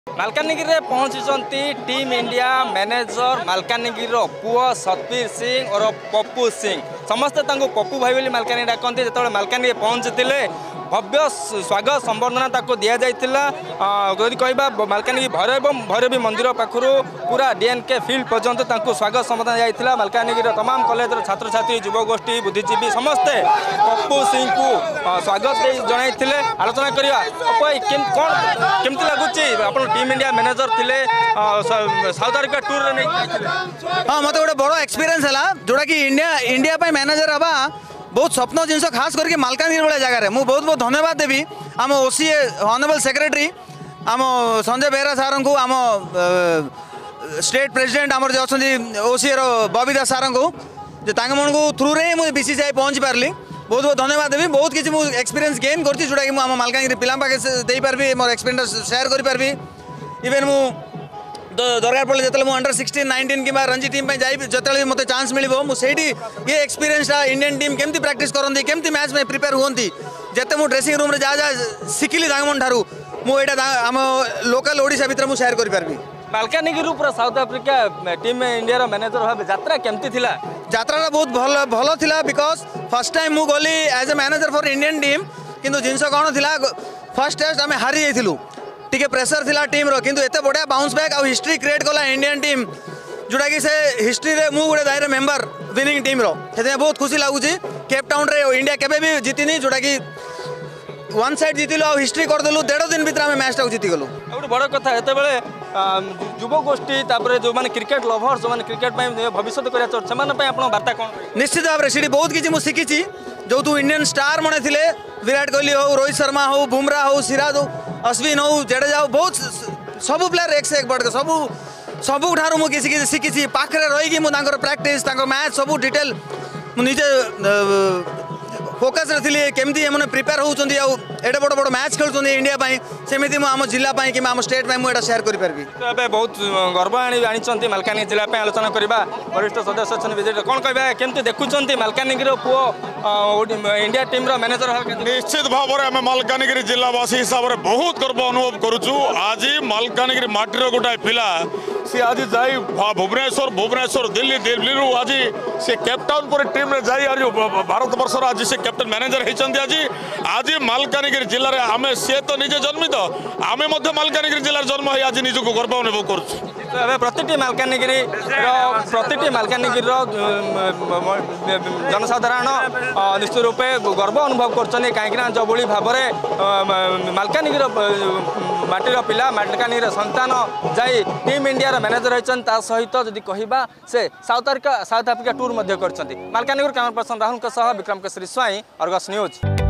मालकानगिरी पहुंची team India manager Malkangiri पुओ सतबीर सिंह और पप्पू सिंह समस्ते पप्पू भाई बोली मालकानगिरी डाकती जो मालकानगिरी पहुंची भव्य स्वागत संबर्धना दि जाता कहवा मालकानगिरी भैरवी मंदिर पाखु पूरा डीएनके फील्ड पर्यंत स्वागत संबर्धना जाता मालकानगिरी तमाम कॉलेज छात्र छात्री युवगोष्ठी बुद्धिजीवी समस्ते पप्पू सिंह को स्वागत जन आलोचना करवा केमती लगुच आप टीम इंडिया मैनेजर थे साउथ आफ्रिका टूर हाँ मत गोटे बड़ एक्सपीरियंस है जोटा कि इंडिया मैनेजर हवा बहुत स्वप्न जिन खास करके मालकानगिरी भाई जगार मुझे बहुत बहुत धन्यवाद देवी आम ओसीए ऑनरेबल सेक्रेटरी आम संजय बेहरा सार को आम स्टेट प्रेसिडेंट आम जो अच्छा ओसीए बबीदा सार को मन को थ्रू रे मुझे बीसीसीआई पहुँची पार्ली बहुत बहुत धन्यवाद देवी बहुत किसी मुझे एक्सपीरियंस गेन कर जोटा कि आम मालकानगिरी पिला पाखे पार्बी मोर एक्सपीरियंस शेयर करी इवेन मु दरकार पड़े जो मुझे अंडर 16, 19 कि रणजी टीम जो मत चांस मिल मुझे ये एक्सपीरियंस इंडियन टीम केमती प्रैक्टिस करती केमती मैच में प्रिपेयर होती जिते मुझे ड्रेसिंग रूम जहाँ जहाँ शिखिली ठारू मुझे आम लोकल ओडिशा भितर मुझे शेयर करी मालकानगिरी पूरा South Africa team India manager भाव यात्रा केमती थिला यात्रा बहुत भल थिला बिकज फर्स्ट टाइम मु गली as a manager for Indian team किंतु जिनस कौन थिला फर्स्ट टेस्ट आम हारी जाइलु टिके प्रेशर थिला टीम रो किंतु एते बढ़िया बाउंस बैक और हिस्ट्री क्रिएट कला इंडियन टीम जोटा कि से हिस्ट्री रे मु गोटे दायरे मेंबर विनिंग टीम रो से बहुत खुशी लगुच केप टाउन रे इंडिया केबे भी जीतिनी जोटा कि वन साइड जीतिलु और हिस्ट्री करदेलु 1.5 दिन भीतर आम मैच टाक जीति गलु गोटे बड़ कथा एत युवगोष्ठी जो मैंने क्रिकेट लभर्स जो क्रिकेट भविष्य करना वार्ता कौन निश्चित भाव में बहुत किसी मुझे शिखी जो तू इंडियन स्टार मने थिले विराट कोहली हो रोहित शर्मा हो बुमराह हो सिराज हो अश्विन हो जडेजा हो बहुत सबू प्लेयर एक से एक बढ़ सबू सबू ठारू मुझे शिखी पाखे रही मुझे प्रैक्टिस मैच सबू डिटेल मुझे फोकस रे केमती एमने प्रिपेयर होउछंदी आ एडे बड़ बड़ मैच खेलुछंदी इंडिया पई सेमिति मु आम जिल्ला पई कि आम स्टेट पई मु एटा शेयर करि परबी एबे बहुत गर्व आनिछंती मालकानगिरी जिल्ला पई आलोचना करबा वरिष्ठ सदस्य छन विजिट कोन कहबा केमती देखुछंती मालकानगिरी पुओ इंडिया टीम रो मैनेजर निश्चित भाव में आम मालकानगिरी जिल्लावासी हिसाब से बहुत गर्व अनुभव करूछु आज मालकानगिरी माटीर गोटाए पिला सी आज जाई भुवनेश्वर दिल्ली दिल्ली आज से केपटाउन पर टीम रे जाई आज भारत वर्षर आज से कैप्टन मैनेजर होती आज मालकानगिरी जिले में आम सी तो निजे जन्मित आम मालकानगिरी जिले जन्म हो आज निजक गर्व अनुभव कर प्रति मालकानगिरी जनसाधारण निश्चित रूपे गर्व अनुभव कर कहीं जो भाव में मालकानगिरी माटीर पिला मालकानगिरी संतान जाई टीम इंडिया मैनेजर होता सहित जदि कहवा से साउथ आफ्रिका टूर कर Malkangiri camera person Rahul Vikram Kesari Swain Argus news.